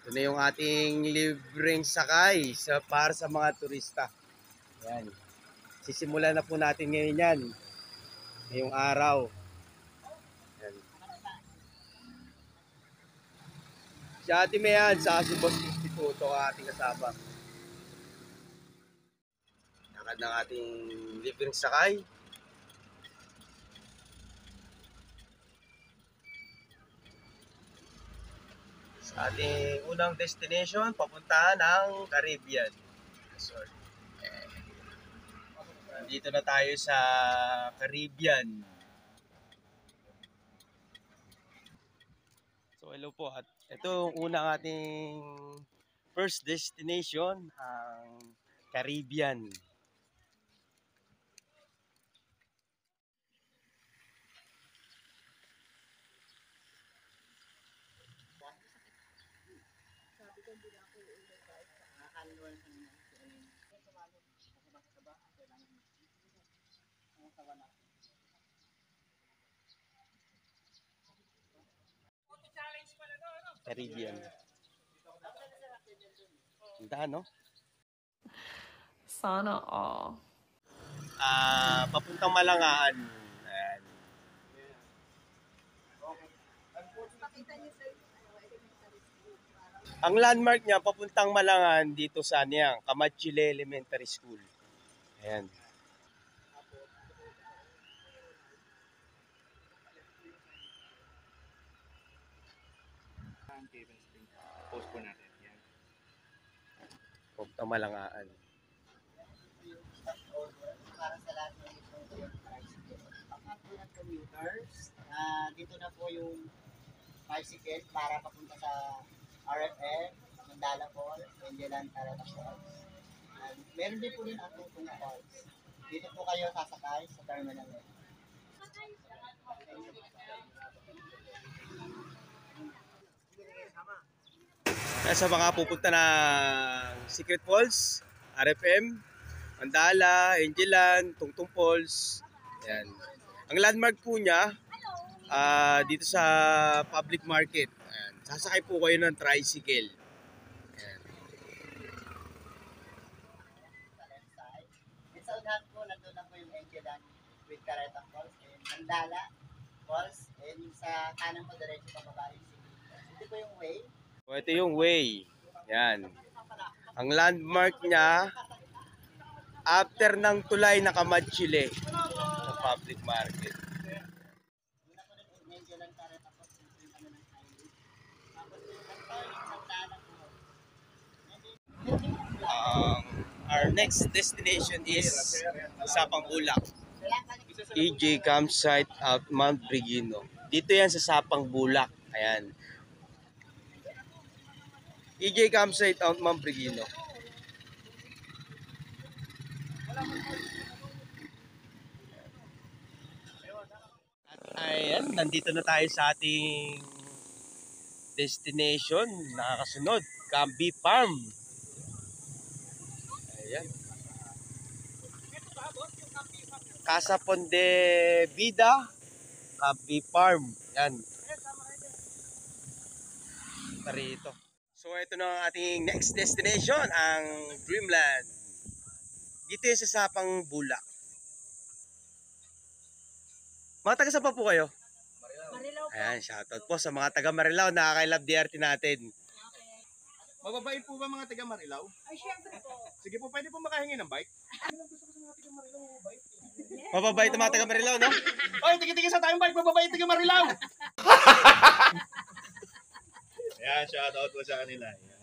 Ito na yung ating libreng sakay para sa mga turista. Ayan. Sisimulan na po natin ngayon yan. Ngayong araw. Ayan. Si Ate Mayan, sa si Boss Instituto ang ating kasama. Nakad ng ating libreng sakay. Sa ating unang destination, papuntahan ng Caribbean Resort. Dito na tayo sa Caribbean. So hello po, at ito yung unang ating first destination, ang Caribbean. Caribbean. Ganda, no? Sana all. Papuntang Malangaan. Ayan. Ang landmark niya, papuntang Malangaan dito sa Camachile Elementary School. Ayan. Post po natin. Yan. Papuntang Malangaan. Para sa lahat ng commuters, dito na po yung bicycle para papunta sa RFF, Mandala Falls, Angelan, Tarata Falls. Meron din po rin ang Tutong Falls. Dito po kayo sasakay sa terminal. Sa mga pupunta ng Secret Falls, RFM, Mandala, Angelan, Tungtung Falls. Ayan. Ang landmark po niya, dito sa public market. Ayan. Sasakay po kayo ng tricycle. Ayan. Sa unahan po, nandun na po yung Angelan with Tarata Falls and Mandala Falls. And sa kanan po, diretso pababa yung Ito po yung way. So, ito yung way. Yan. Ang landmark niya, after ng tulay na Camachile sa public market. Our next destination is Sapang Bulak. EJ Campsite at Mount Brigino. Dito yan sa Sapang Bulak. Ayan. EJ Campsite at Mount Brigino. Ayan, nandito na tayo sa ating destination. Nakakasunod, Camby Farm. Ayan. Casa Ponde Vida, Camby Farm. Ayan. Parito. So ito na ang ating next destination, ang Dreamland. Dito yung sa Sapang Bulak. Mga taga saan pa po kayo? Marilao po. Ayan, shoutout po sa mga taga Marilao, nakaka-love DRT natin. Mababait po ba mga taga Marilao? Ay, syempre po. Sige po, pwede po makahingi ng bike? Mababait ang mga taga Marilao, no? Oy, tigil-tigil sa tayong bike, mababait taga Marilao! Ayan, shoutout po sa kanila. Ayan.